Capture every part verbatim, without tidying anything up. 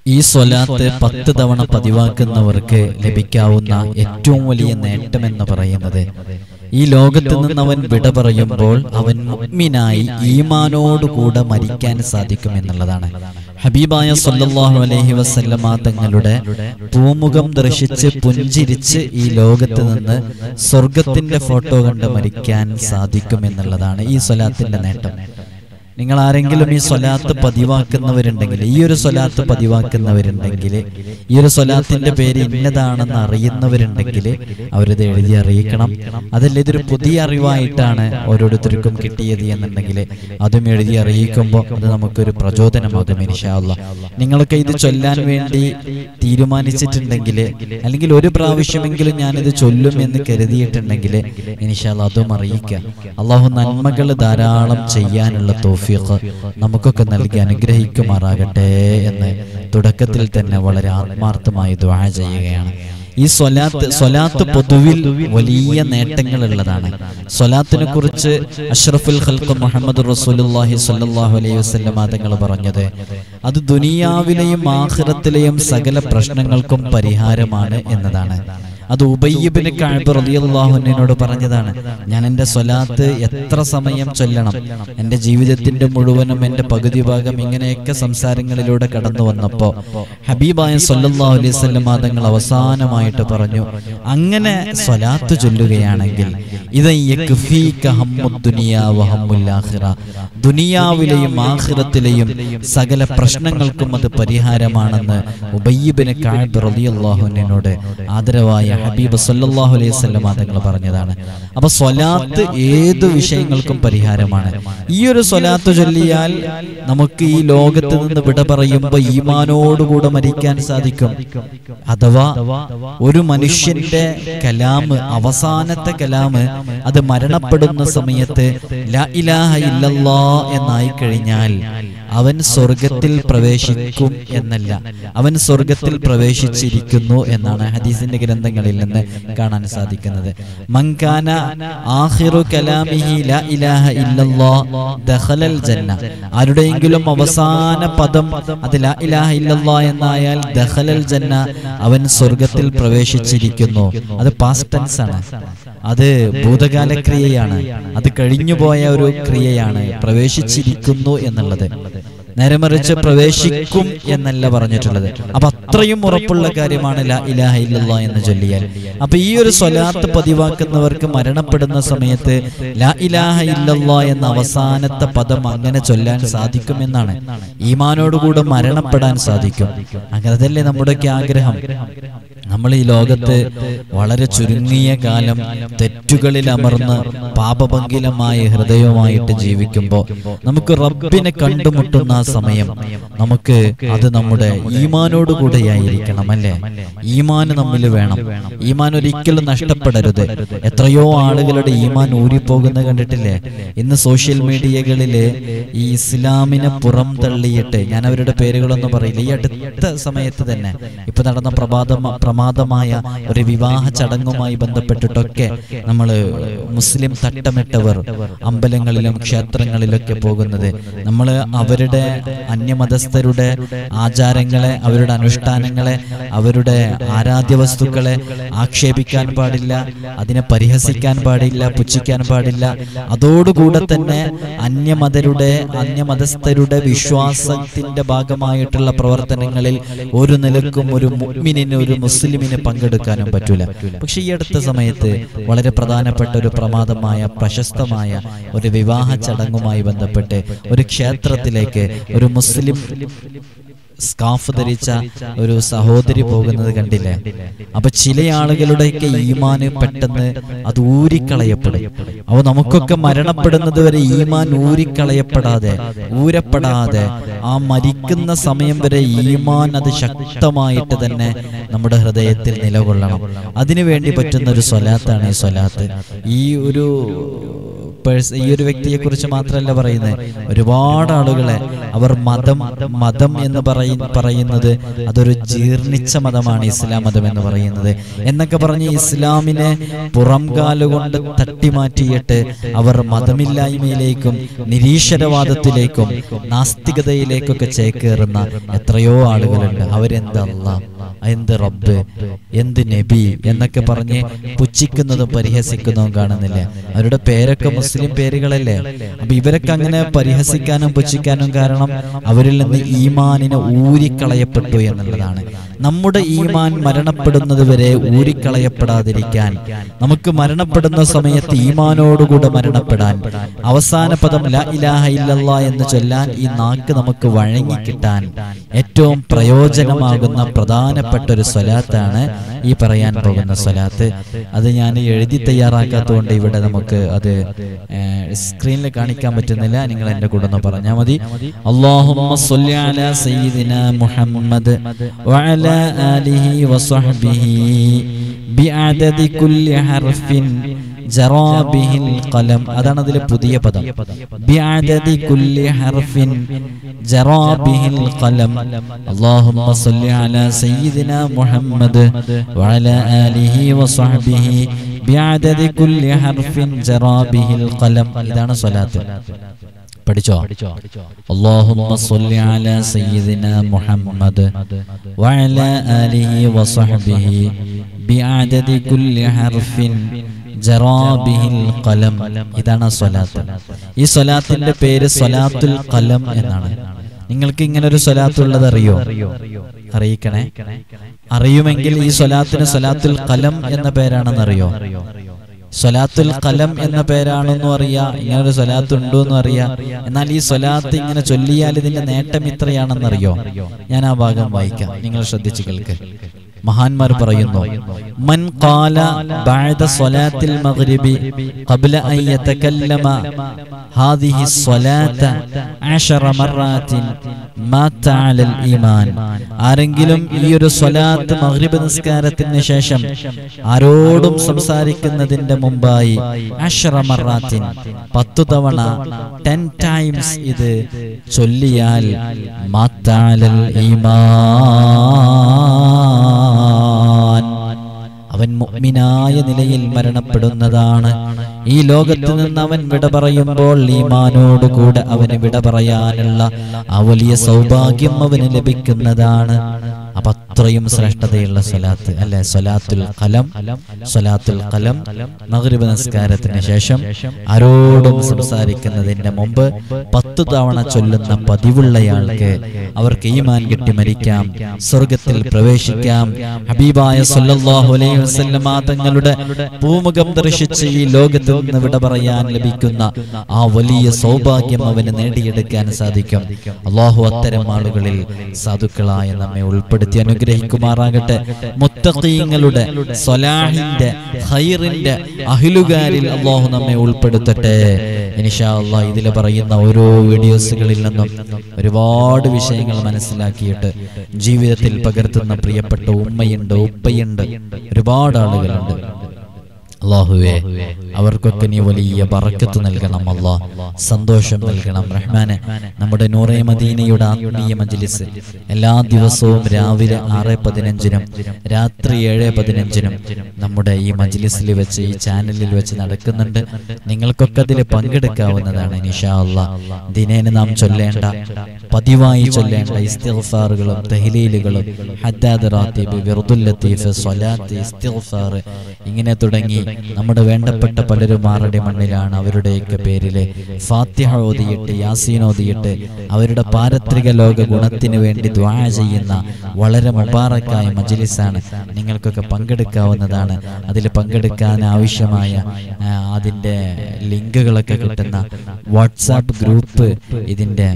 ഈ സ്വലാത്ത് പത്ത് തവണ പതിവാക്കുന്നവർക്ക് ലഭിക്കാവുന്ന ഏറ്റവും വലിയ നേട്ടമെന്ന് പറയുന്നത്, ഈ ലോകത്ത് നിന്ന് അവൻ വിട പറയുമ്പോൾ അവൻ മുഅ്മിനായി ഈമാനോടുകൂടെ മരിക്കാൻ സാധിക്കുമെന്നുള്ളതാണ്. ഹബീബായ സല്ലല്ലാഹു അലൈഹി വസല്ലമ തങ്ങളുടെ പൂമുഖം ദർശിച്ച് പുഞ്ചിരിച്ച് ഈ ലോകത്ത് നിന്ന് സ്വർഗത്തിന്റെ ഫോട്ടോ കണ്ട് മരിക്കാൻ സാധിക്കുമെന്നുള്ളതാണ് ഈ സ്വലാത്തിന്റെ നേട്ടം. നിങ്ങൾ ആരെങ്കിലും ഈ സ്വലാത്ത് പതിവാക്കുന്നവരുണ്ടെങ്കിൽ, ഈ ഒരു സ്വലാത്ത് പതിവാക്കുന്നവരുണ്ടെങ്കിൽ, ഈ ഒരു സ്വലാത്തിന്റെ പേര് ഇന്നതാണെന്ന് അറിയുന്നവരുണ്ടെങ്കിൽ അവരിത് എഴുതി അറിയിക്കണം. അതല്ല ഇതൊരു പുതിയ അറിവായിട്ടാണ് ഓരോരുത്തർക്കും കിട്ടിയത് എന്നുണ്ടെങ്കിൽ അതും എഴുതി അറിയിക്കുമ്പോൾ അത് നമുക്കൊരു പ്രചോദനമാകും ഇൻഷാ അല്ലാഹ്. നിങ്ങളൊക്കെ ഇത് ചൊല്ലാൻ വേണ്ടി തീരുമാനിച്ചിട്ടുണ്ടെങ്കിൽ, അല്ലെങ്കിൽ ഒരു പ്രാവശ്യമെങ്കിലും ഞാനിത് ചൊല്ലും എന്ന് കരുതിയിട്ടുണ്ടെങ്കിൽ ഇൻഷാ അല്ലാഹ് അതും അറിയിക്കുക. അള്ളാഹു നന്മകൾ ധാരാളം ചെയ്യാനുള്ള തൗഫീഖ് നമുക്കൊക്കെ നൽകി അനുഗ്രഹിക്കുമാറാകട്ടെ എന്ന് തുടക്കത്തിൽ തന്നെ വളരെ ആത്മാർത്ഥമായി ദുആ ചെയ്യുകയാണ്. ഈ സ്വലാത്ത് സ്വലാത്ത് പൊതുവിൽ വലിയ നേട്ടങ്ങളുള്ളതാണ്. സ്വലാത്തിനെ കുറിച്ച് അഷ്റഫുൽ ഖൽഖ് മുഹമ്മദ് റസൂലുള്ളാഹി സ്വല്ലല്ലാഹു അലൈഹി വസല്ലം തങ്ങൾ പറഞ്ഞത്, അത് ദുനിയാവിലെയും ആഖിറത്തിലെയും സകല പ്രശ്നങ്ങൾക്കും പരിഹാരമാണ് എന്നതാണ്. അത് ഉബയ്യ് ഇബ്നു കഅബ് റളിയല്ലാഹു അൻഹുവിനോട് പറഞ്ഞതാണ്. ഞാൻ എൻ്റെ സ്വലാത്ത് എത്ര സമയം ചൊല്ലണം, എൻ്റെ ജീവിതത്തിന്റെ മുഴുവനും എൻ്റെ പകുതി ഭാഗം ഇങ്ങനെയൊക്കെ സംസാരങ്ങളിലൂടെ കടന്നു വന്നപ്പോൾ ഹബീബായ സല്ലല്ലാഹു അലൈഹി വസല്ലം തങ്ങൾ അവസാനമായിട്ട് പറഞ്ഞു, അങ്ങനെ സ്വലാത്ത് ചൊല്ലുകയാണെങ്കിൽ ദുനിയാവിലെയും ആഖിറത്തിലെയും സകല പ്രശ്നങ്ങൾക്കും അത് പരിഹാരമാണെന്ന് ഉബയ്യ് ഇബ്നു കഅബ് റളിയല്ലാഹു അൻഹുവിനോട് ആദരവായ ഹബീബ് സല്ലല്ലാഹു അലൈഹി വസല്ലം തങ്ങൾ പറഞ്ഞതാണ്. അപ്പൊ സ്വലാത്ത് ഏതു വിഷയങ്ങൾക്കും പരിഹാരമാണ്. ഈ ഒരു സ്വലാത്ത് ചൊല്ലിയാൽ നമുക്ക് ഈ ലോകത്ത് നിന്ന് വിട പറയുമ്പോൾ ഈമാനോടുകൂടെ മരിക്കാൻ സാധിക്കും. അഥവാ ഒരു മനുഷ്യന്റെ കലാമ്, അവസാനത്തെ കലാമ്, അത് മരണപ്പെടുന്ന സമയത്ത് ലാ ഇലാഹ ഇല്ലല്ലാഹ് എന്നായി കഴിഞ്ഞാൽ അവൻ സ്വർഗത്തിൽ പ്രവേശിക്കും എന്നല്ല, അവൻ സ്വർഗത്തിൽ പ്രവേശിച്ചിരിക്കുന്നു എന്നാണ് ഹദീസിന്റെ ഗ്രന്ഥങ്ങളിൽ നിന്ന് കാണാൻ സാധിക്കുന്നത്. മൻകാന ആഖിറു കലാമിഹി ലാ ഇലാഹ ഇല്ലല്ലാഹ് ദഖലൽ ജന്ന, ആരുടെയെങ്കിലും അവസാന പദം അത് ലാ ഇലാഹ ഇല്ലല്ലാഹ് എന്നായാൽ ദഖലൽ ജന്ന, അവൻ സ്വർഗത്തിൽ പ്രവേശിച്ചിരിക്കുന്നു. അത് പാസ്റ്റ് ടെൻസ് ആണ്, അത് ഭൂതകാല ക്രിയയാണ്, അത് കഴിഞ്ഞുപോയ ഒരു ക്രിയയാണ് പ്രവേശിച്ചിരിക്കുന്നു എന്നുള്ളത്. നേരെ മറിച്ച് പ്രവേശിക്കും എന്നല്ല പറഞ്ഞിട്ടുള്ളത്. അപ്പൊ അത്രയും ഉറപ്പുള്ള കാര്യമാണ് ലാ ഇലാഹ ഇല്ലല്ലാഹ് എന്ന് ചൊല്ലിയാൽ. അപ്പൊ ഈ ഒരു സ്വലാത്ത് പതിവാക്കുന്നവർക്ക് മരണപ്പെടുന്ന സമയത്ത് ലാ ഇലാഹ ഇല്ലല്ലാഹ് എന്ന അവസാനത്തെ പദം അങ്ങനെ ചൊല്ലാൻ സാധിക്കുമെന്നാണ്. ഈമാനോടുകൂടെ മരണപ്പെടാൻ സാധിക്കും. അങ്ങനതല്ലേ നമ്മുടെയൊക്കെ ആഗ്രഹം. നമ്മൾ ഈ ലോകത്ത് വളരെ ചുരുങ്ങിയ കാലം തെറ്റുകളിൽ അമർന്ന് പാപഭംഗിലമായ ഹൃദയവുമായിട്ട് ജീവിക്കുമ്പോൾ നമുക്ക് റബ്ബിനെ കണ്ടുമുട്ടുന്ന ആ സമയം നമുക്ക് അത് നമ്മുടെ ഈമാനോടുകൂടെയായിരിക്കണം, അല്ലേ? ഈമാൻ നമ്മിൽ വേണം. ഈമാൻ ഒരിക്കലും നഷ്ടപ്പെടരുത്. എത്രയോ ആളുകളുടെ ഈമാൻ ഊരിപ്പോകുന്ന കണ്ടിട്ടില്ലേ? ഇന്ന് സോഷ്യൽ മീഡിയകളില് ഈ ഇസ്ലാമിനെ പുറം തള്ളിയിട്ട്, ഞാൻ അവരുടെ പേരുകളൊന്നും പറയില്ല, ഈ അടുത്ത സമയത്ത് തന്നെ ഇപ്പൊ നടന്ന പ്രഭാത പ്രമാദമായ ഒരു വിവാഹ ചടങ്ങുമായി ബന്ധപ്പെട്ടിട്ടൊക്കെ നമ്മൾ മുസ്ലിം തട്ടമിട്ടവർ അമ്പലങ്ങളിലും ക്ഷേത്രങ്ങളിലൊക്കെ പോകുന്നത്, നമ്മൾ അവരുടെ അന്യമതസ്ഥരുടെ ആചാരങ്ങളെ, അവരുടെ അനുഷ്ഠാനങ്ങളെ, അവരുടെ ആരാധ്യ വസ്തുക്കളെ ആക്ഷേപിക്കാൻ പാടില്ല, അതിനെ പരിഹസിക്കാൻ പാടില്ല, പുച്ഛിക്കാൻ പാടില്ല. അതോടുകൂടെ തന്നെ അന്യമതരുടെ അന്യമതസ്ഥരുടെ വിശ്വാസത്തിന്റെ ഭാഗമായിട്ടുള്ള പ്രവർത്തനങ്ങളിൽ ഒരു നിലക്കും ഒരു മുഅ്മിനിന്, ഒരു മുസ്ലിമിന് പങ്കെടുക്കാനും പറ്റൂല. പക്ഷെ ഈ അടുത്ത സമയത്ത് വളരെ പ്രധാനപ്പെട്ട ഒരു പ്രമാദമായ പ്രശസ്തമായ ഒരു വിവാഹ ചടങ്ങുമായി ബന്ധപ്പെട്ട് ഒരു ക്ഷേത്രത്തിലേക്ക് ഒരു മുസ്ലിം സ്കാഫ് ധരിച്ച ഒരു സഹോദരി പോകുന്നത് കണ്ടില്ലേ? അപ്പൊ ചില ആളുകളുടെയൊക്കെ ഈമാന് പെട്ടെന്ന് അത് ഊരിക്കളയപ്പെടും. അപ്പൊ നമുക്കൊക്കെ മരണപ്പെടുന്നത് വരെ ഈമാൻ ഊരിക്കളയപ്പെടാതെ, ഊരപ്പെടാതെ ആ മരിക്കുന്ന സമയം വരെ ഈമാൻ അത് ശക്തമായിട്ട് തന്നെ നമ്മുടെ ഹൃദയത്തിൽ നിലകൊള്ളണം. അതിനുവേണ്ടി പറ്റുന്ന ഒരു സ്വലാത്താണ് ഈ സ്വലാത്ത്. ഈ ഒരു ഈ ഒരു വ്യക്തിയെ കുറിച്ച് മാത്രമല്ല പറയുന്നത്, ഒരുപാട് ആളുകളെ അവർ മതം മതം എന്ന് പറയുന്നത് പറയുന്നത് അതൊരു ജീർണിച്ച മതമാണ് ഇസ്ലാം മതം എന്ന് പറയുന്നത് എന്നൊക്കെ പറഞ്ഞ് ഇസ്ലാമിനെ പുറംകാലുകൊണ്ട് തട്ടിമാറ്റിയിട്ട് അവർ മതമില്ലായ്മയിലേക്കും നിരീശ്വരവാദത്തിലേക്കും നാസ്തികതയിലേക്കൊക്കെ ചേക്കേറുന്ന എത്രയോ ആളുകളുണ്ട്. അവരെന്ത് അല്ലാഹ്, എന്ത് റബ്ബ്, എന്ത് നബി എന്നൊക്കെ പറഞ്ഞ് പുച്ഛിക്കുന്നതും പരിഹസിക്കുന്നതും കാണുന്നില്ല. അവരുടെ പേരൊക്കെ മുസ്ലിം പേരുകളല്ലേ. അപ്പൊ ഇവരൊക്കെ അങ്ങനെ പരിഹസിക്കാനും പുച്ഛിക്കാനും കാരണം അവരിൽ നിന്ന് ഈമാനിനെ ഊരിക്കളയപ്പെട്ടു എന്നുള്ളതാണ്. നമ്മുടെ ഈമാൻ മരണപ്പെടുന്നത് വരെ ഊരിക്കളയപ്പെടാതിരിക്കാൻ, നമുക്ക് മരണപ്പെടുന്ന സമയത്ത് ഈമാനോടുകൂടെ മരണപ്പെടാൻ, അവസാന പദം ലാ ഇലാഹ ഇല്ലല്ലാഹ് എന്ന് ചൊല്ലാൻ ഈ നാക്ക് നമുക്ക് വഴങ്ങിക്കിട്ടാൻ ഏറ്റവും പ്രയോജനമാകുന്ന പ്രധാനപ്പെട്ട ഒരു സ്വലാത്താണ് ഈ പറയാൻ പോകുന്ന സ്വലാത്ത്. അത് ഞാൻ എഴുതി തയ്യാറാക്കാത്തതുകൊണ്ട് ഇവിടെ നമുക്ക് അത് സ്ക്രീനിൽ കാണിക്കാൻ പറ്റുന്നില്ല. നിങ്ങൾ എന്റെ കൂടെ ഒന്ന് പറഞ്ഞാൽ മതി. അല്ലാഹുമ്മ സ്വല്ലി അലാ സയ്യിദിനാ മുഹമ്മദ് വഅലാ ആലിഹി വസഹ്ബിഹി ബിഅദദി കുല്ലി ഹർഫിൻ ജറാ ബിഹിൽ ഖലം. അതാണ് അതിലെ പുതിയ പദം. ബിഅദദി കുല്ലി ഹർഫിൻ ജറാ ബിഹിൽ ഖലം. അല്ലാഹുമ്മ സ്വല്ലി അലാ സയ്യിദിനാ മുഹമ്മദ് വഅലാ ആലിഹി വസഹ്ബിഹി ബിഅദദി കുല്ലി ഹർഫിൻ ജറാ ബിഹിൽ ഖലം. ഇതാണ് സ്വലാത്ത്. പഠിച്ചോ? അല്ലാഹുമ്മ സ്വല്ലി അലാ സയ്യിദിനാ മുഹമ്മദ് വഅലാ ആലിഹി വസഹ്ബിഹി ബിഅദദി കുല്ലി ഹർഫിൻ ജറാ ബിഹിൽ ഖലം. ഇതാണ് സ്വലാത്ത്. ഈ സ്വലാത്തിന്റെ പേര് സ്വലാത്തുൽ ഖലം എന്നാണ്. നിങ്ങൾക്ക് ഇങ്ങനെ ഒരു സ്വലാത്ത് ഉള്ളത് അറിയോ? അറിയിക്കണേ. അറിയുമെങ്കിൽ ഈ സ്വലാത്തിന് സ്വലാത്തുൽ ഖലം എന്ന പേരാണെന്ന് അറിയോ? സ്വലാത്തുൽ ഖലം എന്ന പേരാണെന്നും അറിയാം, ഇങ്ങനെ ഒരു സ്വലാത്ത് ഉണ്ടോ എന്നും അറിയാം. എന്നാൽ ഈ സ്വലാത്ത് ഇങ്ങനെ ചൊല്ലിയാൽ ഇതിന്റെ നേട്ടം ഇത്രയാണെന്നറിയോ? ഞാൻ ആ ഭാഗം വായിക്കാം, നിങ്ങൾ ശ്രദ്ധിച്ചു കേൾക്ക്. മഹാന്മാർ പറയുന്നു, മൻ ഖാല ബഅദ സ്വലാത്തിൽ മഗ്രിബി ഖബ്ല അൻ യതകല്ലമ ഹാദിഹി സ്വലാത അശറ മർറാത്തിൻ മാത അലൽ ഈമാൻ. ആരെങ്കിലും ഈ ഒരു സ്വലാത്ത് മഗ്രിബ് നിസ്കാരത്തിന് ശേഷം ആരോടും സംസാരിക്കുന്നതിന്റെ മുമ്പായി അശറ മർറാത്തിൻ പത്തു തവണ ടെൻ ടൈംസ് ഇത് ചൊല്ലിയാൽ മാത അലൽ ഈമാൻ, അവൻ മുഅ്മിനായ നിലയിൽ മരണപ്പെടുന്നതാണ്. ഈ ലോകത്ത് നിന്ന് അവൻ വിട പറയുമ്പോൾ ഈമാനോടുകൂടെ അവന് വിട പറയാനുള്ള ആ വലിയ സൗഭാഗ്യം അവന് ലഭിക്കുന്നതാണ്. അപ്പൊ അത്രയും ശ്രേഷ്ഠതയുള്ള സ്വലാത്ത് അല്ലെ സ്വലാത്തുൽ ഖലം. സ്വലാത്തുൽ ഖലം മഗ്രിബ് നിസ്കാരത്തിന് ശേഷം ആരോടും സംസാരിക്കുന്നതിന്റെ മുമ്പ് പത്തു തവണ ചൊല്ലുന്ന പതിവുള്ളയാൾക്ക് അവർക്ക് ഈമാൻ കിട്ടി മരിക്കാം, സ്വർഗത്തിൽ പ്രവേശിക്കാം. ഹബീബായ സല്ലല്ലാഹു അലൈഹി വസല്ലമ തങ്ങളുടെ പൂമുഖം ദർശിച്ച് ഈ ലോകത്ത് നിന്ന് വിട പറയാൻ ലഭിക്കുന്ന ആ വലിയ സൗഭാഗ്യം അവന് നേടിയെടുക്കാൻ സാധിക്കും. അല്ലാഹു അത്തരം ആളുകളിൽ സാധുക്കളായ നമ്മെ ഉൾപ്പെടുത്തി അനുഗ്രഹിക്കുമാറാകട്ടെ. മുത്തഖീങ്ങളുടെ സ്വലാഹിന്റെ ഖൈറിന്റെ അഹ്ലുകാരിൽ അല്ലാഹു നമ്മെ ഉൾപ്പെടുത്തട്ടെ ഇൻഷാ അല്ലാഹ്. ഇതിൽ പറയുന്ന ഓരോ വീഡിയോസുകളിൽ നിന്നും ഒരുപാട് വിഷയങ്ങൾ മനസ്സിലാക്കിയിട്ട് ജീവിതത്തിൽ പകർത്തുന്ന പ്രിയപ്പെട്ട ഉമ്മയുണ്ട്, ഉപ്പയുണ്ട്, ഒരുപാട് ആളുകളുണ്ട്. അല്ലാഹുവേ, അവർക്കൊക്കെ നീ വലിയ ബറക്കത്ത് നൽകണം അല്ലാഹ്, സന്തോഷം നൽകണം റഹ്മാനെ. നമ്മുടെ നൂറെ മദീനയുടെ ആത്മീയ മജ്ലിസ് എല്ലാ ദിവസവും രാവിലെ ആറ് പതിനഞ്ചിനും രാത്രി ഏഴ് പതിനഞ്ചിനും നമ്മുടെ ഈ മജ്ലിസിൽ വെച്ച് ഈ ചാനലിൽ വെച്ച് നടക്കുന്നുണ്ട്. നിങ്ങൾക്കൊക്കെ അതിൽ പങ്കെടുക്കാവുന്നതാണ് ഇൻഷാ അല്ലാഹ്. ദിനേന നാം ചൊല്ലേണ്ട, പതിവായി ചൊല്ലേണ്ട ഇസ്തിഗ്ഫാറുകളും തഹ്ലീലുകളും ഹദ്ദാദ് റാത്തീബ്, വിർദുൽ ലത്തീഫ്, സ്വലാത്ത്, ഇസ്തിഗ്ഫാർ ഇങ്ങനെ തുടങ്ങി നമ്മുടെ വേണ്ടപ്പെട്ട പലരും ആരുടെ മണ്ണിലാണ്. അവരുടെയൊക്കെ പേരില് ഫാത്തിഹ ഓതിയിട്ട് യാസീൻ ഓതിയിട്ട് അവരുടെ പാരത്രിക ലോക ഗുണത്തിന് വേണ്ടി ദുആ ചെയ്യുന്ന വളരെ മുബാറക്കായ മജ്ലിസാണ്. നിങ്ങൾക്കൊക്കെ പങ്കെടുക്കാവുന്നതാണ്. അതിൽ പങ്കെടുക്കാൻ ആവശ്യമായ അതിൻ്റെ ലിങ്കുകളൊക്കെ കിട്ടുന്ന വാട്സാപ്പ് ഗ്രൂപ്പ് ഇതിൻ്റെ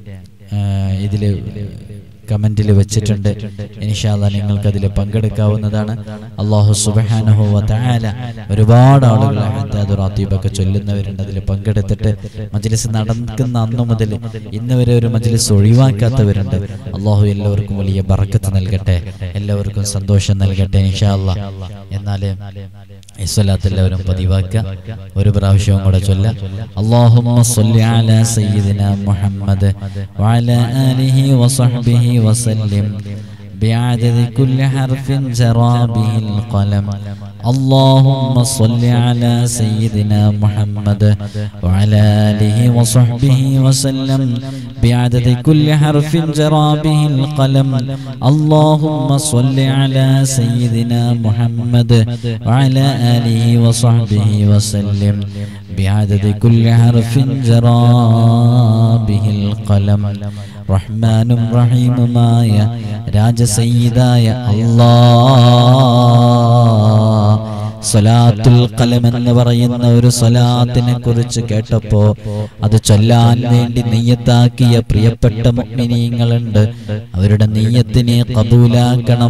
ഇതില് കമന്റിൽ വെച്ചിട്ടുണ്ട്. ഇൻഷാ അല്ലാഹ് നിങ്ങൾക്ക് അതിൽ പങ്കെടുക്കാവുന്നതാണ്. അല്ലാഹു സുബ്ഹാനഹു വ തആല ഒരുപാട് ആളുകൾ ഹദ്ദാദ് റാത്തീബൊക്കെ ചൊല്ലുന്നവരുണ്ട്. അതിൽ പങ്കെടുത്തിട്ട് മജ്ലിസ് നടക്കുന്ന അന്നു മുതൽ ഇന്ന് വരെ ഒരു മജ്ലിസ് ഒഴിവാക്കാത്തവരുണ്ട്. അല്ലാഹു എല്ലാവർക്കും വലിയ ബറക്കത്ത് നൽകട്ടെ, എല്ലാവർക്കും സന്തോഷം നൽകട്ടെ ഇൻഷാ അല്ലാഹ്. എന്നാൽ ഈ സ്വലാത്ത് എല്ലാവരും പതിവാക്കുക. ഒരു പ്രാവശ്യവും കൂടെ ചൊല്ലാം. അല്ലാഹുമ്മ സ്വല്ലി അലാ സയ്യിദിനാ മുഹമ്മദ് വഅലാ ആലിഹി വസഹ്ബിഹി വസല്ലം بعدد كل حرف جرى به القلم. اللهم صل على سيدنا محمد وعلى آله وصحبه وسلم بعدد كل حرف جرى به القلم. اللهم صل على سيدنا محمد وعلى آله وصحبه وسلم بعدد كل حرف جرى به القلم. റഹ്മാനും റഹീമുമായ രാജസയ്യിദായ അല്ലാഹ്, സ്വലാത്തുൽ ഖലം എന്ന് പറയുന്ന ഒരു സ്വലാത്തിനെ കുറിച്ച് കേട്ടപ്പോ അത് ചൊല്ലാൻ വേണ്ടി നിയ്യത്താക്കിയ പ്രിയപ്പെട്ട മുഅ്മിനീങ്ങളുണ്ട്. അവരുടെ നിയ്യത്തിനെ ഖബൂലാക്കണം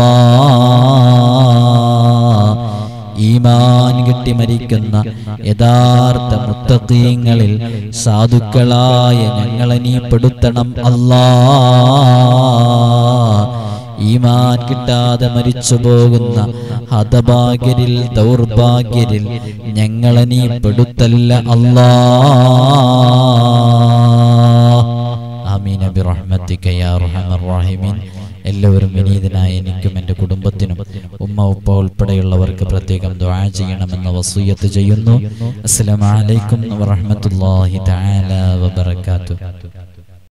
അല്ലാഹ്. ഈമാൻ കിട്ടി മരിക്കുന്ന യഥാർത്ഥ മുത്തഖീങ്ങളിൽ സാധുക്കളായ ഞങ്ങളെ നീ പെടുത്തണം അല്ലാഹ്. ഈമാൻ കിട്ടാതെ മരിച്ചു പോകുന്ന ഹതഭാഗ്യരിൽ ദൗർഭാഗ്യരിൽ ഞങ്ങളെ നീ പെടുത്തല്ല അല്ലാഹ്. ആമീൻ ബിറഹ്മതിക യാ അർഹമർ റഹീമീൻ. എല്ലാവരും വിനീതനായ എനിക്കും എൻ്റെ കുടുംബത്തിനും ഉമ്മ ഉപ്പ ഉൾപ്പെടെയുള്ളവർക്ക് പ്രത്യേകം ദുആ ചെയ്യണമെന്ന് വസിയ്യത്ത് ചെയ്യുന്നു. അസ്സലാമു അലൈക്കും വറഹ്മത്തുള്ളാഹി തആല വബറകാതുഹു.